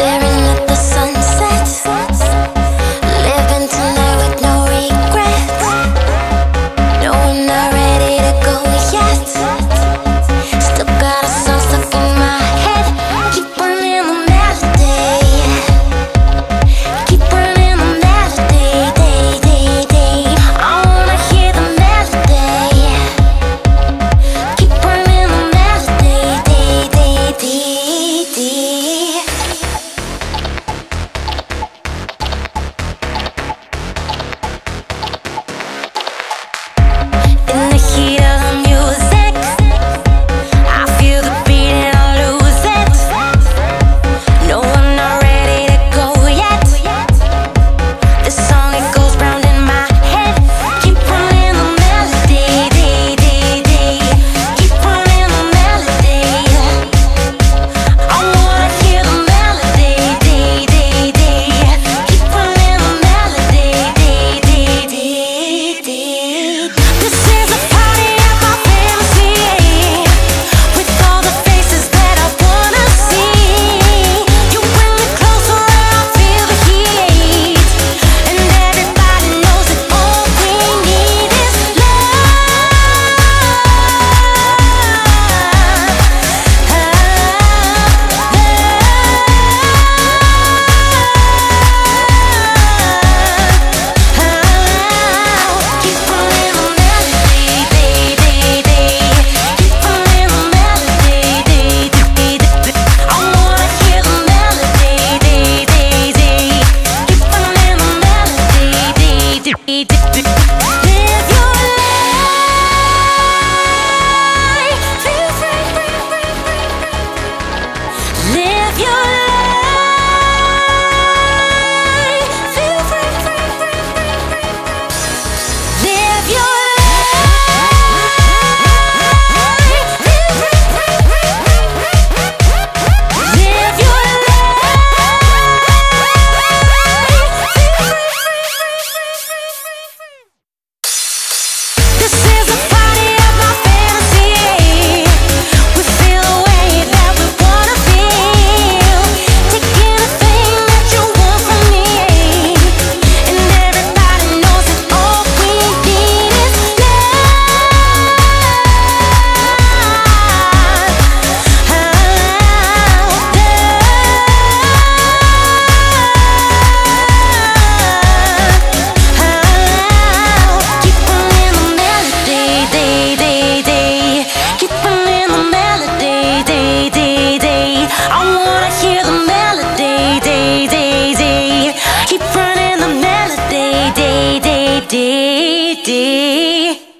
staring at the sunset, living tonight with no regrets. No, we're not ready to go yet. Still got a song stuck in my head. Keep running the melody, keep running the melody, I wanna hear the melody. Keep running the melody, In the heat of the music, I feel the beat and I lose it. No, I'm not ready to go yet. This song, it goes round in my head. Keep running the melody, keep running the melody. I wanna hear the melody, keep running the melody. This is a party at my fantasy, with all the faces that I wanna see. You bring me closer and I feel the heat, and everybody knows that all we need is keep running the melody, keep running the melody. I wanna hear the melody, keep running the melody. Live your life, feel free. Live your life, feel free. Live your life, feel free. Live your life. This is a party of my fantasy. We feel the way that we wanna feel. Take anything that you want from me, and everybody knows that all we need is keep running the melody, keep running the melody, I wanna hear the melody, keep running the melody.